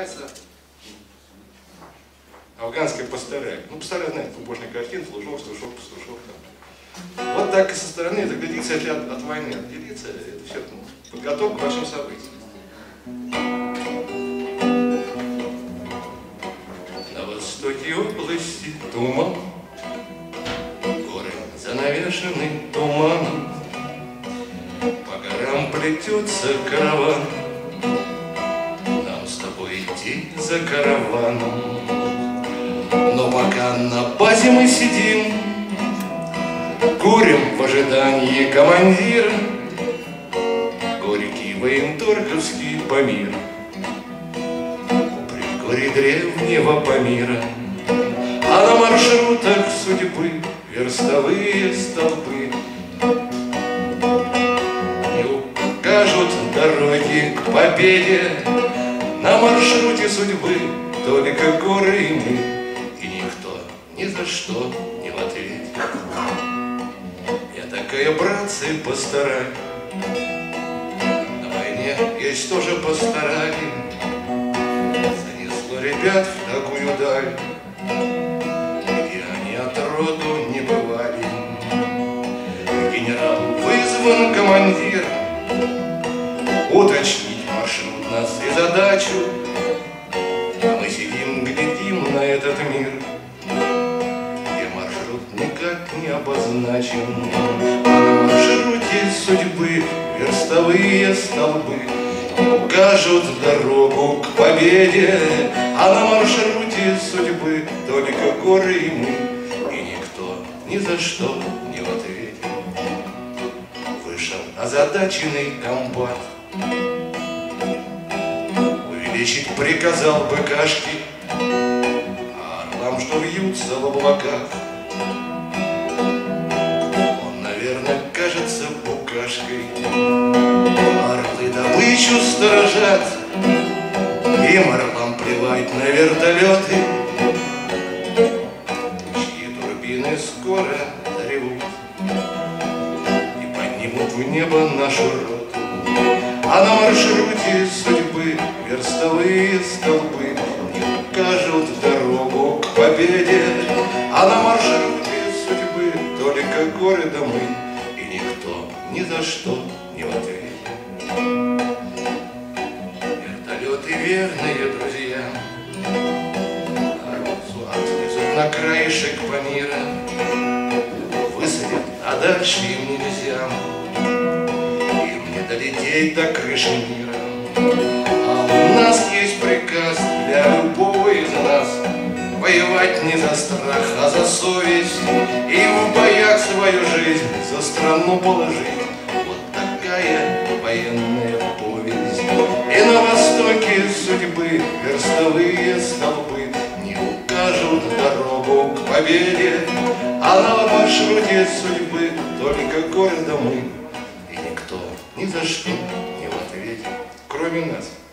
называется «Афганская пастораль». Ну, пастораль, знаете, футбольная картина, флажок, стушок, пастушок. Вот так и со стороны заглядеться, если от войны отделиться, это все подготовка к большим событиям. На востоке области туман, горы занавешены туманом, по горам плетется караван, нам с тобой идти за караваном. Но пока на базе мы сидим, курим в ожидании командира, горький военторговский Памир, у предгорий древнего Памира. А на маршрутах судьбы верстовые столбы не укажут дороги к победе. На маршруте судьбы только горы и мы, и никто ни за что не в ответе. Я такая, братцы, пастораль, на войне есть тоже пастораль. Занесло ребят в такую даль, где они от роду не бывали. Генерал вызван командир уточнить маршрут нас и задачу, а мы сидим, глядим на этот мир, где маршрут никак не обозначен. А на маршруте судьбы верстовые столбы укажут дорогу к победе. А на маршруте судьбы только горы и мы, и никто ни за что не в ответе. Вышел озадаченный комбат, увеличить приказал быкашки, а орлам, что вьются в облаках, он, наверное, кажется букашкой. Орлы добычу сторожат, им орлам плевать на вертолеты, чьи турбины скоро заревут и поднимут в небо нашу роту. А на маршруте судьбы верстовые столбы не укажут дорогу к победе. А на маршруте судьбы только горы да мы, и никто ни за что не в ответе. Вертолеты верные друзья Арбузу отвезут на краешек Памира, высадят, а дальше им нельзя, им не долететь до крыши мира. А у нас есть приказ для любого из нас воевать не за страх, а за совесть, и в боях свою жизнь за страну положить. Вот такая военная повесть. И на востоке судьбы верстовые столбы не укажут дорогу к победе. А на маршруте судьбы только горы да мы, и никто ни за что не в ответе, кроме нас.